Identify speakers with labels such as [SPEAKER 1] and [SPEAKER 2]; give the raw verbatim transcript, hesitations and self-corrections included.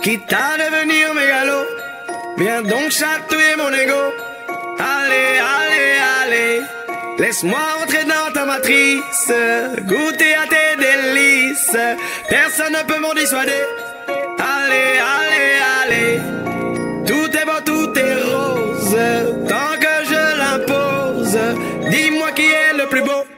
[SPEAKER 1] quitte à devenir mégalo. Viens donc chatouiller mon ego. Allez, allez, allez, laisse-moi entrer dans ta matrice, goûter à tes délices. Personne ne peut m'en dissuader. Allez, allez, allez, tout est beau, tout est rose, tant que je l'impose. Dis-moi qui est le plus beau.